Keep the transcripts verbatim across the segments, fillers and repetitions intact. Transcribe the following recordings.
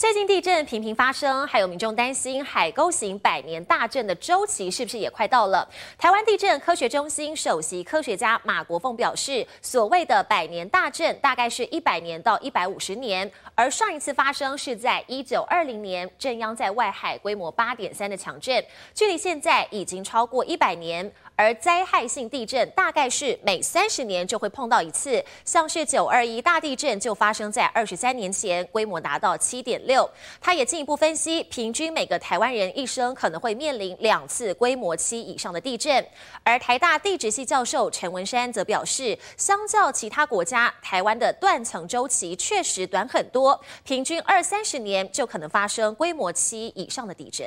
最近地震频频发生，还有民众担心海沟型百年大震的周期是不是也快到了？台湾地震科学中心首席科学家马国凤表示，所谓的百年大震大概是一百年到一百五十年，而上一次发生是在一九二零年，震央在外海，规模八点三的强震，距离现在已经超过一百年。而灾害性地震大概是每三十年就会碰到一次，像是九二一大地震就发生在二十三年前，规模达到七点六。他也进一步分析，平均每个台湾人一生可能会面临两次规模七以上的地震。而台大地质系教授陈文山则表示，相较其他国家，台湾的断层周期确实短很多，平均二三十年就可能发生规模七以上的地震。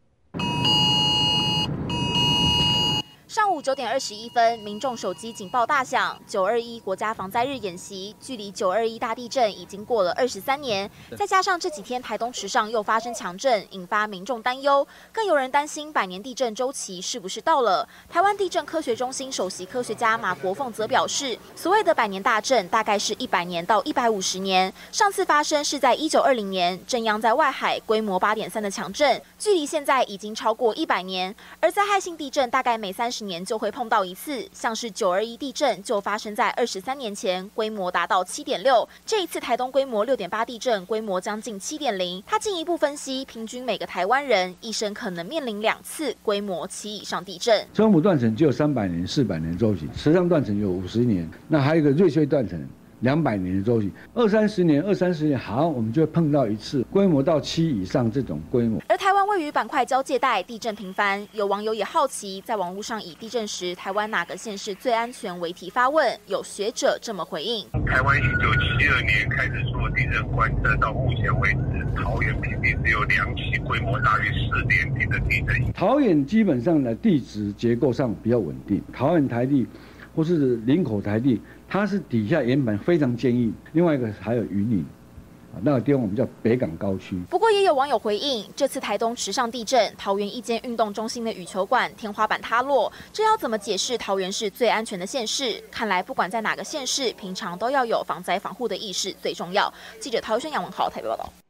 上午九点二十一分，民众手机警报大响，九二一国家防灾日演习，距离九二一大地震已经过了二十三年，再加上这几天台东池上又发生强震，引发民众担忧，更有人担心百年地震周期是不是到了？台湾地震科学中心首席科学家马国凤则表示，所谓的百年大震大概是一百年到一百五十年，上次发生是在一九二零年，震央在外海，规模八点三的强震，距离现在已经超过一百年，而灾害性地震大概每三十年就会碰到一次，像是九二一地震就发生在二十三年前，规模达到七点六。这一次台东规模六点八地震，规模将近七点零。他进一步分析，平均每个台湾人一生可能面临两次规模七以上地震。 中母断层只有三百年、四百年周期，池上断层有五十年，那还有一个瑞穗断层。两百年的周期，二三十年、二三十年，好，我们就会碰到一次规模到七以上这种规模。 而台湾位于板块交界带，地震频繁，有网友也好奇，在网络上以地震时台湾哪个县市最安全为题发问，有学者这么回应： 台湾一九七二年开始做地震观测，到目前为止，桃园平地只有两起规模大于四点零的地震。 桃园基本上的地质结构上比较稳定，桃园台地或是林口台地。它是底下岩盘非常坚硬，另外一个还有云岭，啊，那个地方我们叫北港高区。 不过也有网友回应，这次台东池上地震，桃园一间运动中心的羽球馆天花板塌落，这要怎么解释桃园是最安全的县市？看来不管在哪个县市，平常都要有防灾防护的意识最重要。记者陶轩、杨文豪台北报道。